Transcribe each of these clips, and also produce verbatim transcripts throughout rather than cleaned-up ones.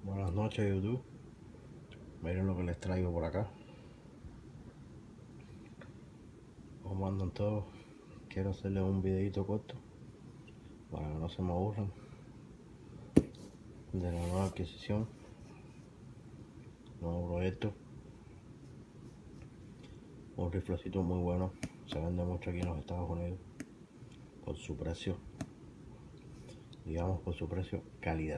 Buenas noches, YouTube. Miren lo que les traigo por acá. ¿Cómo andan todos? Quiero hacerles un videito corto para que no se me aburran de la nueva adquisición, nuevo proyecto. Un riflecito muy bueno, se vende mucho aquí en los Estados Unidos por su precio, digamos por su precio, calidad.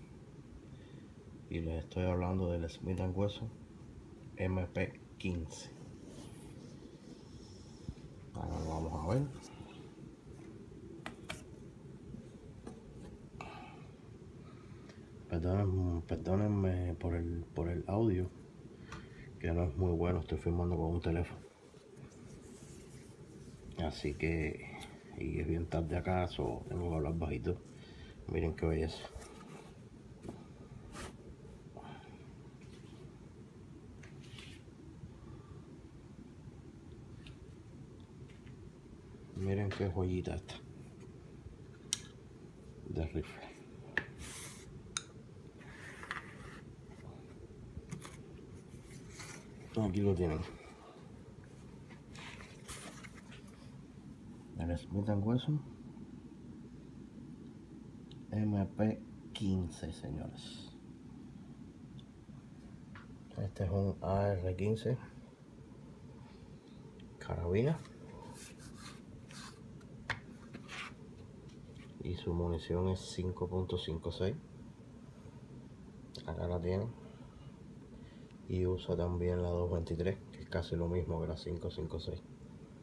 Y les estoy hablando del Smith and Wesson M P quince. Ahora lo vamos a ver. Perdonen, perdónenme por el, por el audio, que no es muy bueno, estoy filmando con un teléfono. Así que, y es bien tarde acá, so tengo que hablar bajito. Miren qué belleza. Miren qué joyita esta de rifle. Aquí lo tienen. El Smith and Wesson M P quince, señores. Este es un A R quince carabina y su munición es cinco punto cincuenta y seis. Acá la tienen. Y usa también la dos veintitrés, que es casi lo mismo que la cinco cincuenta y seis.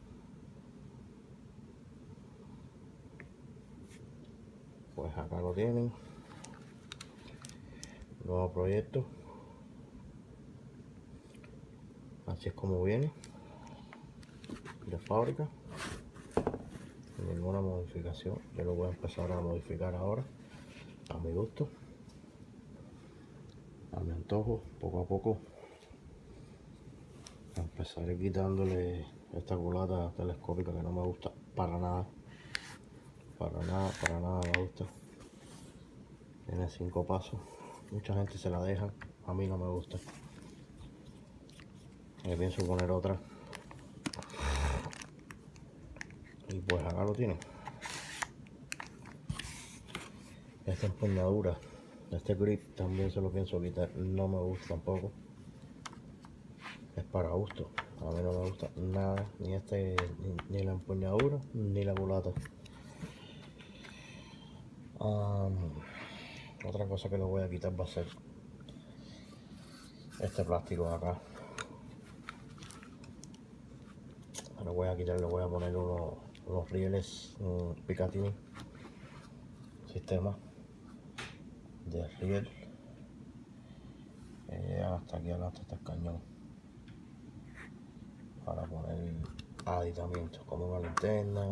Pues acá lo tienen. Nuevo proyecto. Así es como viene de fábrica, sin ninguna modificación. Yo lo voy a empezar a modificar ahora a mi gusto, a mi antojo. Poco a poco empezaré quitándole esta culata telescópica que no me gusta para nada, para nada, para nada me gusta. Tiene cinco pasos, mucha gente se la deja, a mí no me gusta. Me pienso poner otra. Y pues acá lo tienen. Esta empuñadura, este grip también se lo pienso quitar, no me gusta tampoco. Es para gusto, a mí no me gusta nada, ni este, ni, ni la empuñadura, ni la culata. Um, otra cosa que le voy a quitar va a ser este plástico de acá. Lo voy a quitar, le voy a poner unos, unos rieles um, Picatinny, sistema de riel que llegan hasta aquí adelante, hasta el cañón, para poner aditamientos como una linterna,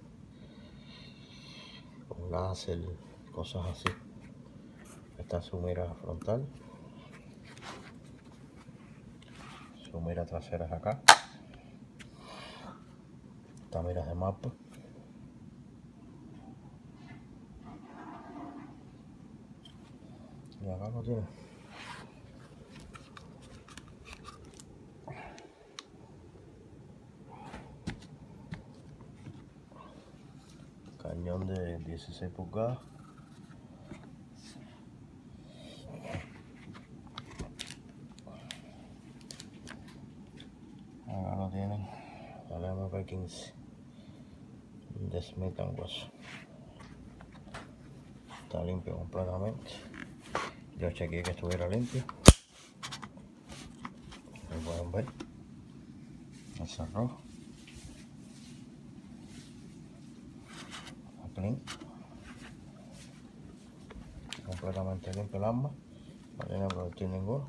un láser, cosas así. Esta es su mira frontal, su mira trasera es acá, esta mira de mapa, y acá lo tiene. Cañón de dieciséis pulgadas. Acá lo tienen, el M P quince de Smith and Wesson. Está limpio completamente. Yo chequeé que estuviera limpio. Como pueden ver, el cerrojo clean, completamente limpio el arma, no tiene proyectil ninguno.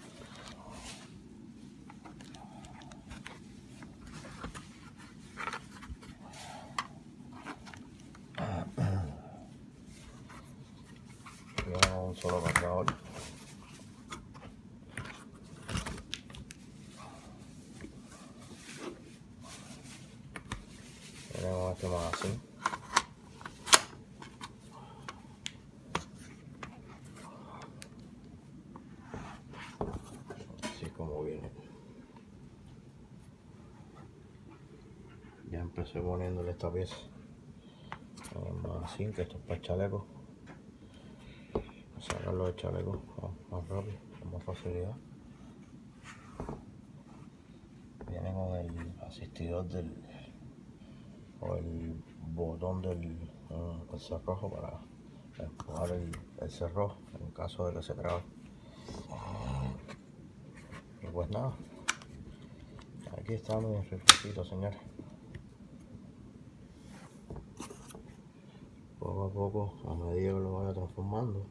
Tiene un solo cargador. Tenemos este magazine. empecé poniéndole esta pieza así, que esto es para el chaleco, sacarlo del chaleco más rápido, con más facilidad. Viene con el asistidor del o el botón del uh, el cerrojo para empujar el, el cerrojo en caso de que se trabe. Y pues nada, aquí está mi riflecito, señores. Poco a poco, a medida que lo vaya transformando,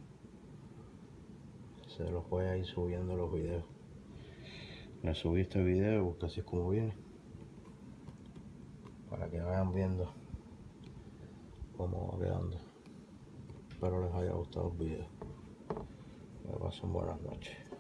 se los voy a ir subiendo los videos. Me subí este video porque así es como viene, para que vayan viendo cómo va quedando. Espero les haya gustado el video. Que pasen buenas noches.